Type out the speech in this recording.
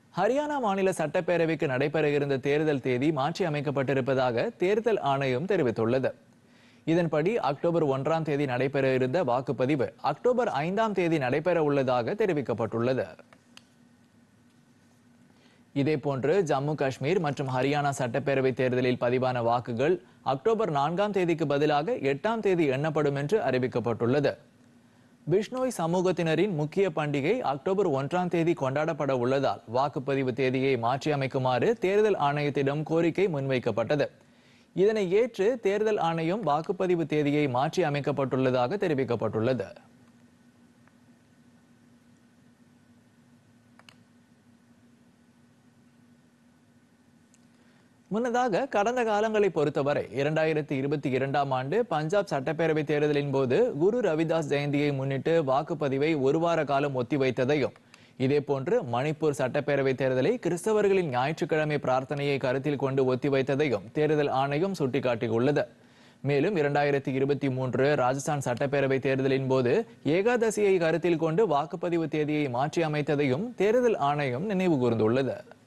ஹரியானா மாநில சட்டப்பேரவைக்கு நடைபெற இருந்த தேர்தல் தேதி மாற்றி அமைக்கப்பட்டிருப்பதாக தேர்தல் ஆணையம் தெரிவித்துள்ளது. இதன்படி அக்டோபர் 1ஆம் தேதி நடைபெற இருந்த வாக்குப்பதிவு அக்டோபர் 5ஆம் தேதி நடைபெற உள்ளதாக தெரிவிக்கப்பட்டுள்ளது. இதேபோன்று ஜம்மு காஷ்மீர் மற்றும் ஹரியானா சட்டப்பேரவை தேர்தலில் பதிவான வாக்குகள் அக்டோபர் 4ஆம் தேதிக்கு பதிலாக 8ஆம் தேதி எண்ணப்படும் என்று அறிவிக்கப்பட்டுள்ளது. பிஷ்னோய் சமூகத்தினரின் முக்கிய பண்டிகை அக்டோபர் 1ஆம் தேதி கொண்டாடப்பட உள்ளதால் வாக்குப்பதிவு தேதியை மாற்றி அமைக்குமாறு தேர்தல் ஆணையத்திடம் கோரிக்கை முன்வைக்கப்பட்டது. இதனை ஏற்று தேர்தல் ஆணையம் வாக்குப்பதிவு தேதியை மாற்றி அமைக்கப்பட்டுள்ளதாக தெரிவிக்கப்பட்டுள்ளது. முன்னதாக கடந்த காலங்களை பொறுத்தவரை 2022ஆம் ஆண்டு பஞ்சாப் சட்டப்பேரவை தேர்தலின் போது குரு ரவிதாஸ் ஜெயந்தியை முன்னிட்டு வாக்குப்பதிவை ஒரு வார காலம் ஒத்திவைத்ததையும், இதேபோன்று மணிப்பூர் சட்டப்பேரவை தேர்தலை கிறிஸ்தவர்களின் ஞாயிற்றுக்கிழமை பிரார்த்தனையை கருத்தில் கொண்டு ஒத்திவைத்ததையும் தேர்தல் ஆணையம் சுட்டிக்காட்டியுள்ளது. மேலும் 2023 ராஜஸ்தான் சட்டப்பேரவை தேர்தலின் போது ஏகாதசியை கருத்தில் கொண்டு வாக்குப்பதிவு தேதியை மாற்றி அமைத்ததையும் தேர்தல் ஆணையம் நினைவு கூர்ந்துள்ளது.